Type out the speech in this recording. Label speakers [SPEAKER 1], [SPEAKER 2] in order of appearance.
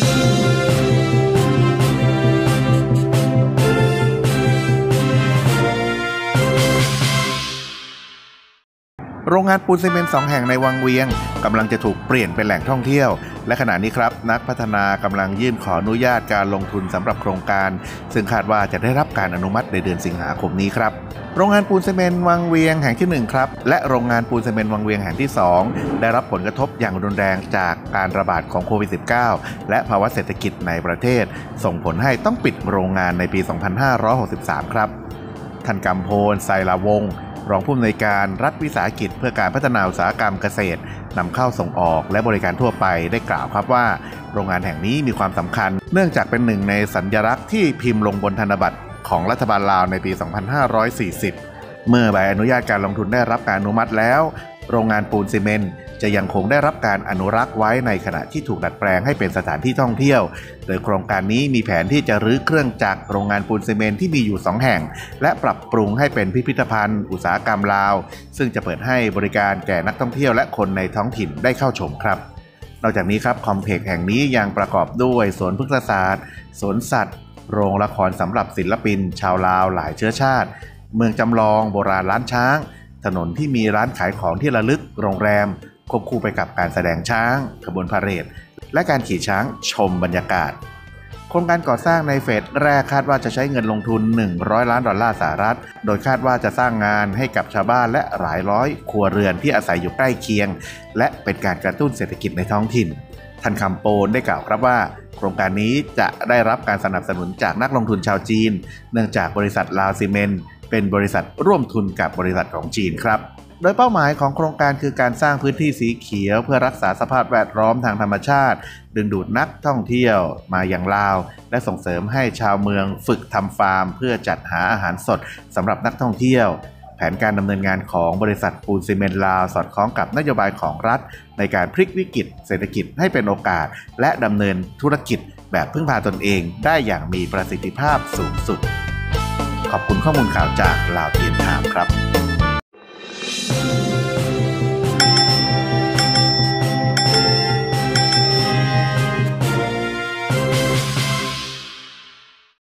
[SPEAKER 1] โรงงานปูนซีเมนต์2 แห่งในวังเวียงกำลังจะถูกเปลี่ยนเป็นแหล่งท่องเที่ยวและขณะนี้ครับนักพัฒนากำลังยื่นขออนุญาตการลงทุนสำหรับโครงการซึ่งคาดว่าจะได้รับการอนุมัติในเดือนสิงหาคมนี้ครับโรงงานปูนซีเมนต์วังเวียงแห่งที่1ครับและโรงงานปูนซีเมนต์วังเวียงแห่งที่2ได้รับผลกระทบอย่างรุนแรงจากการระบาดของโควิด -19 และภาวะเศรษฐกิจในประเทศส่งผลให้ต้องปิดโรงงานในปี 2563 ครับท่านกำพล ไซลาวงศ์รองผู้อำนวยการรัฐวิสาหกิจเพื่อการพัฒนาอุตสาหกรรมเกษตรนำเข้าส่งออกและบริการทั่วไปได้กล่าวครับว่าโรงงานแห่งนี้มีความสำคัญเนื่องจากเป็นหนึ่งในสัญลักษณ์ที่พิมพ์ลงบนธนบัตรของรัฐบาลลาวในปี 2540 เมื่อใบอนุญาตการลงทุนได้รับการอนุมัติแล้วโรงงานปูนซีเมนต์จะยังคงได้รับการอนุรักษ์ไว้ในขณะที่ถูกดัดแปลงให้เป็นสถานที่ท่องเที่ยวโดยโครงการนี้มีแผนที่จะรื้อเครื่องจักรโรงงานปูนซีเมนต์ที่มีอยู่2 แห่งและปรับปรุงให้เป็นพิพิธภัณฑ์อุตสาหกรรมลาวซึ่งจะเปิดให้บริการแก่นักท่องเที่ยวและคนในท้องถิ่นได้เข้าชมครับนอกจากนี้ครับคอมเพล็กซ์แห่งนี้ยังประกอบด้วยสวนพฤกษศาสตร์สวนสัตว์โรงละครสำหรับศิลปินชาวลาวหลายเชื้อชาติเมืองจำลองโบราณล้านช้างถนนที่มีร้านขายของที่ระลึกโรงแรมควบคู่ไปกับการแสดงช้างขบวนพาเหรดและการขี่ช้างชมบรรยากาศโครงการก่อสร้างในเฟสแรกคาดว่าจะใช้เงินลงทุน$100 ล้านโดยคาดว่าจะสร้างงานให้กับชาวบ้านและหลายร้อยครัวเรือนที่อาศัยอยู่ใกล้เคียงและเป็นการกระตุ้นเศรษฐกิจในท้องถิ่นท่านคำโปนได้กล่าวครับว่าโครงการนี้จะได้รับการสนับสนุนจากนักลงทุนชาวจีนเนื่องจากบริษัทลาวซีเมนต์เป็นบริษัทร่วมทุนกับบริษัทของจีนครับโดยเป้าหมายของโครงการคือการสร้างพื้นที่สีเขียวเพื่อรักษาสภาพแวดล้อมทางธรรมชาติดึงดูดนักท่องเที่ยวมาอย่างลาวและส่งเสริมให้ชาวเมืองฝึกทำฟาร์มเพื่อจัดหาอาหารสดสำหรับนักท่องเที่ยวแผนการดำเนินงานของบริษัทปูนซีเมนต์ลาวสอดคล้องกับนโยบายของรัฐในการพลิกวิกฤตเศรษฐกิจให้เป็นโอกาสและดำเนินธุรกิจแบบพึ่งพาตนเองได้อย่างมีประสิทธิภาพสูงสุดขอบคุณข้อมูลข่าวจากลาวเทียนไทม์ครับ